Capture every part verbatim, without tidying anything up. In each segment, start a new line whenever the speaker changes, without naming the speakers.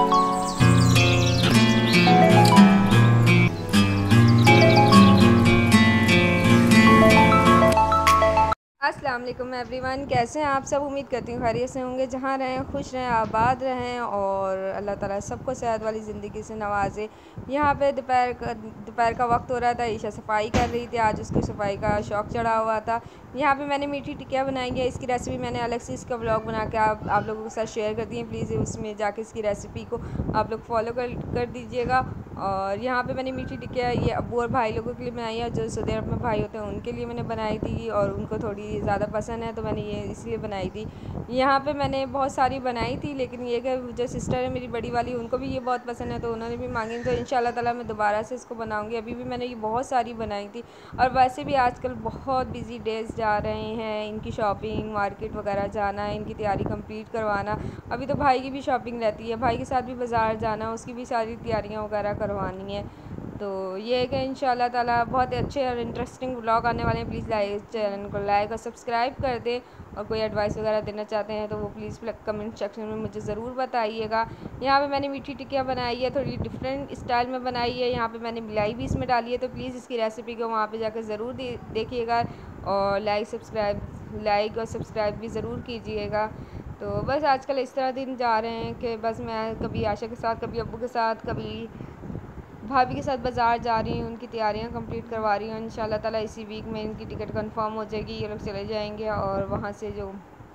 अस्सलाम वालेकुम एवरीवन, कैसे हैं आप सब। उम्मीद करती हूँ खैरियत से होंगे। जहाँ रहें खुश रहें, आबाद रहें और अल्लाह ताला सबको सेहत वाली ज़िंदगी से नवाजे। यहाँ पे दोपहर का दोपहर का वक्त हो रहा था, ईशा सफाई कर रही थी। आज उसकी सफाई का शौक़ चढ़ा हुआ था। यहाँ पे मैंने मीठी टिक्कियाँ बनाई है। इसकी रेसिपी मैंने अलग से इसका व्लॉग बना के आप आप लोगों के साथ शेयर कर दी है। प्लीज़ उसमें जाके इसकी रेसिपी को आप लोग फॉलो कर कर दीजिएगा। और यहाँ पे मैंने मीठी टिक्कियाँ ये अब्बू और भाई लोगों के लिए बनाई है, जो सऊदी अरब में भाई होते हैं उनके लिए मैंने बनाई थी और उनको थोड़ी ज़्यादा पसंद है तो मैंने ये इसलिए बनाई थी। यहाँ पे मैंने बहुत सारी बनाई थी, लेकिन ये कि जो सिस्टर है मेरी बड़ी वाली, उनको भी ये बहुत पसंद है तो उन्होंने भी मांगी, तो इंशाल्लाह ताला मैं दोबारा से इसको बनाऊँगी। अभी भी मैंने ये बहुत सारी बनाई थी। और वैसे भी आजकल बहुत बिज़ी डेज़ जा रहे हैं, इनकी शॉपिंग मार्केट वगैरह जाना है, इनकी तैयारी कंप्लीट करवाना। अभी तो भाई की भी शॉपिंग रहती है, भाई के साथ भी बाज़ार जाना, उसकी भी सारी तैयारियाँ वगैरह करवानी है। तो ये है कि इंशाल्लाह ताला बहुत अच्छे और इंटरेस्टिंग व्लॉग आने वाले हैं। प्लीज़ लाइक चैनल को लाइक और सब्सक्राइब कर दें। और कोई एडवाइस वगैरह देना चाहते हैं तो वो प्लीज़ कमेंट सेक्शन में मुझे ज़रूर बताइएगा। यहाँ पे मैंने मीठी टिक्कियाँ बनाई है, थोड़ी डिफरेंट स्टाइल में बनाई है। यहाँ पे मैंने मिलाई भी इसमें डाली है, तो प्लीज़ इसकी रेसिपी को वहाँ पे जाकर ज़रूर दे, देखिएगा और लाइक सब्सक्राइब लाइक और सब्सक्राइब भी ज़रूर कीजिएगा। तो बस आजकल इस तरह दिन जा रहे हैं कि बस मैं कभी आशा के साथ, कभी अब्बू के साथ, कभी भाभी के साथ बाज़ार जा रही हूँ, उनकी तैयारियां कंप्लीट करवा रही हूँ। इंशाल्लाह ताला इसी वीक में इनकी टिकट कंफर्म हो जाएगी, ये लोग चले जाएंगे। और वहाँ से जो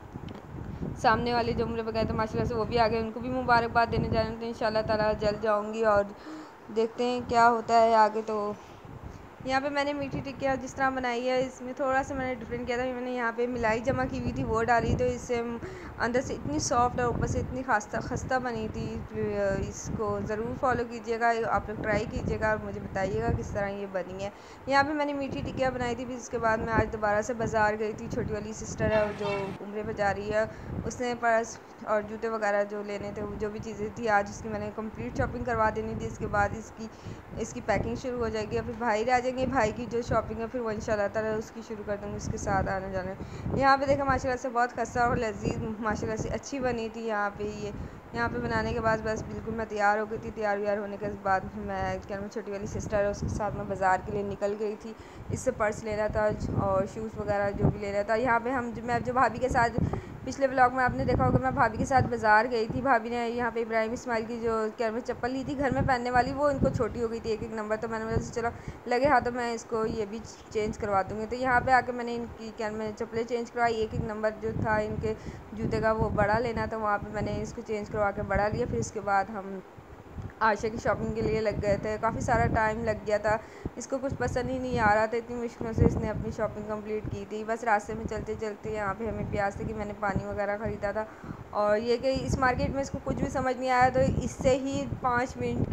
सामने वाले जो उम्र वगैरह तो माशाल्लाह से वो भी आ गए, उनको भी मुबारकबाद देने जा रहे हैं। तो इंशाल्लाह ताला जल्द जाऊँगी और देखते हैं क्या होता है आगे। तो यहाँ पे मैंने मीठी टिक्कियाँ जिस तरह बनाई है, इसमें थोड़ा सा मैंने डिफरेंट किया था। मैंने यहाँ पे मिलाई जमा की हुई थी वो डाली, तो इससे अंदर से इतनी सॉफ्ट और ऊपर से इतनी खस्ता खस्ता बनी थी। इसको ज़रूर फॉलो कीजिएगा, आप लोग ट्राई कीजिएगा और मुझे बताइएगा किस तरह ये बनी है। यहाँ पे मैंने मीठी टिक्कियाँ बनाई थी। फिर उसके बाद मैं आज दोबारा से बाज़ार गई थी। छोटी वाली सिस्टर है जो उम्रे पर जा रही है, उसने पर्स और जूते वगैरह जो लेने थे, जो भी चीज़ें थी, आज उसकी मैंने कंप्लीट शॉपिंग करवा देनी थी। इसके बाद इसकी इसकी पैकिंग शुरू हो जाएगी और फिर भाई आ जाएंगे। भाई की जो शॉपिंग है फिर वो इंशाल्लाह ताला उसकी शुरू कर दूँगी, उसके साथ आने जाने। यहाँ पे देखा माशाल्लाह से बहुत खस्ता और लजीज माशाल्लाह से अच्छी बनी थी। यहाँ पे ये यहाँ पे बनाने के बाद बस बिल्कुल मैं तैयार हो गई थी। तैयार व्यार होने के बाद मैं क्या मैं छोटी वाली सिस्टर है उसके साथ मैं बाज़ार के लिए निकल गई थी। इससे पर्स लेना था और शूज़ वगैरह जो भी लेना था। यहाँ पे हम मैं जो भाभी के साथ पिछले ब्लॉग में आपने देखा होगा, मैं भाभी के साथ बाज़ार गई थी। भाभी ने यहाँ पे इब्राहिम इस्माइल की जो क्या मैं चप्पल ली थी घर में पहनने वाली, वो इनको छोटी हो गई थी एक एक नंबर। तो मैंने बोला चलो लगे हाथों मैं इसको ये भी चेंज करवा दूँगी। तो यहाँ पे आके मैंने इनकी क्या मैं चप्पलें चेंज करवाई। एक एक नंबर जो था इनके जूते का वो बड़ा लेना था, वहाँ पर मैंने इसको चेंज करवा के बड़ा लिया। फिर इसके बाद हम आयशा की शॉपिंग के लिए लग गए थे। काफ़ी सारा टाइम लग गया था, इसको कुछ पसंद ही नहीं आ रहा था। इतनी मुश्किलों से इसने अपनी शॉपिंग कंप्लीट की थी। बस रास्ते में चलते चलते यहाँ पे हमें प्यास थी कि मैंने पानी वगैरह ख़रीदा था। और ये कि इस मार्केट में इसको कुछ भी समझ नहीं आया, तो इससे ही पाँच मिनट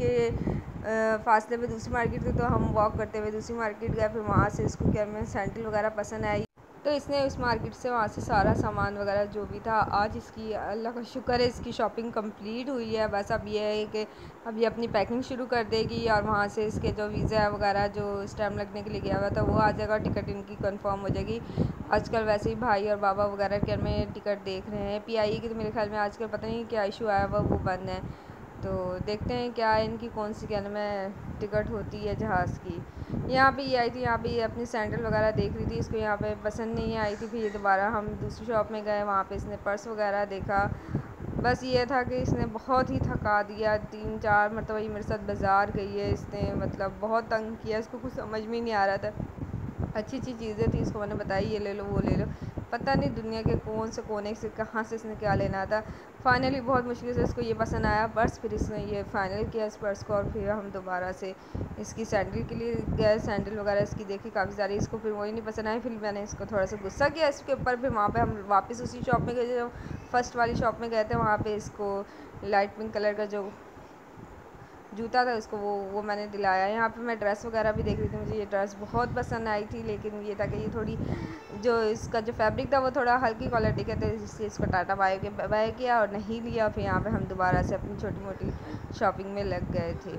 के फासले में दूसरी मार्केट थी, तो हम वॉक करते हुए दूसरी मार्केट गए। फिर वहाँ से इसको क्या मैं सैंडल वगैरह पसंद आई, तो इसने उस मार्केट से वहाँ से सारा सामान वगैरह जो भी था, आज इसकी अल्लाह का शुक्र है इसकी शॉपिंग कंप्लीट हुई है। बस अब ये है कि अब ये अपनी पैकिंग शुरू कर देगी और वहाँ से इसके जो वीज़ा वगैरह जो स्टैम्प लगने के लिए गया हुआ था वो आ जाएगा, टिकट इनकी कंफर्म हो जाएगी। आजकल वैसे ही भाई और बाबा वगैरह के में टिकट देख रहे हैं। पी आई ए की तो मेरे ख्याल में आजकल पता नहीं क्या इशू आया हुआ, वो बंद है। तो देखते हैं क्या इनकी कौन सी क्या में टिकट होती है जहाज़ की। यहाँ पे ये आई थी, यहाँ पे ये अपनी सैंडल वगैरह देख रही थी, इसको यहाँ पे पसंद नहीं आई थी। फिर ये दोबारा हम दूसरी शॉप में गए, वहाँ पे इसने पर्स वगैरह देखा। बस ये था कि इसने बहुत ही थका दिया, तीन चार मतलब ये मेरे साथ बाज़ार गई है इसने, मतलब बहुत तंग किया, इसको कुछ समझ में नहीं आ रहा था। अच्छी अच्छी चीज़ें थी, इसको मैंने बताई ये ले लो वो ले लो, पता नहीं दुनिया के कौन से कोने से कहाँ से इसने क्या लेना था। फाइनली बहुत मुश्किल से इसको ये पसंद आया पर्स, फिर इसने ये फाइनल किया इस पर्स को। और फिर हम दोबारा से इसकी सैंडल के लिए गए, सैंडल वगैरह इसकी देखी काफ़ी सारी, इसको फिर वही नहीं पसंद आई। फिर मैंने इसको थोड़ा सा गुस्सा किया इसके ऊपर। फिर वहाँ पे हम वापस उसी शॉप में गए जो फर्स्ट वाली शॉप में गए थे, वहाँ पे इसको लाइट पिंक कलर का जो जूता था उसको वो वो मैंने दिलाया। यहाँ पे मैं ड्रेस वगैरह भी देख रही थी, मुझे ये ड्रेस बहुत पसंद आई थी, लेकिन ये था कि ये थोड़ी जो इसका जो फैब्रिक था वो थोड़ा हल्की क्वालिटी का था, इसलिए इसको टाटा बाय के बाय किया और नहीं लिया। फिर यहाँ पे हम दोबारा से अपनी छोटी मोटी शॉपिंग में लग गए थे।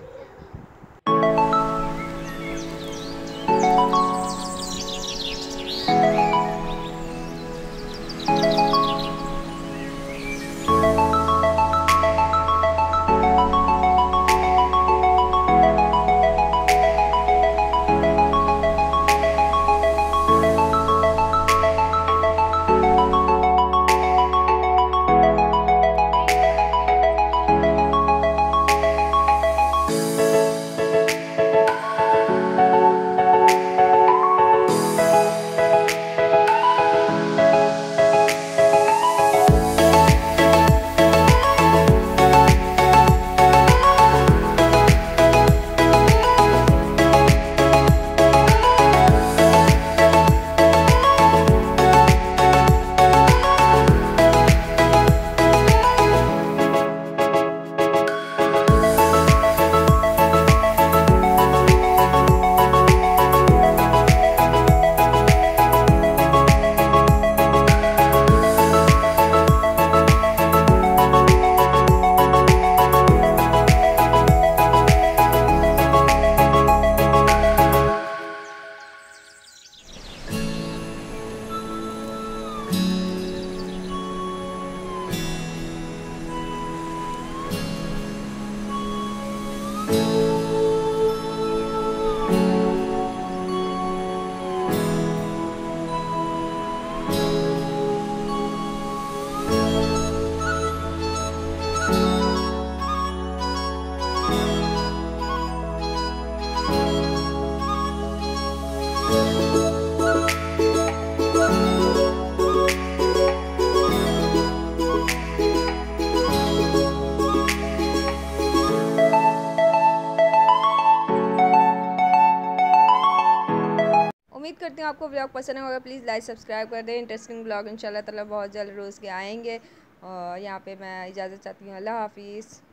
आपको ब्लॉग पसंद होगा प्लीज़ लाइक सब्सक्राइब कर दें। इंटरेस्टिंग ब्लॉग इंशाल्लाह ताला बहुत जल्द रोज़ के आएंगे। और यहाँ पे मैं इजाज़त चाहती हूँ। अल्लाह हाफिज़।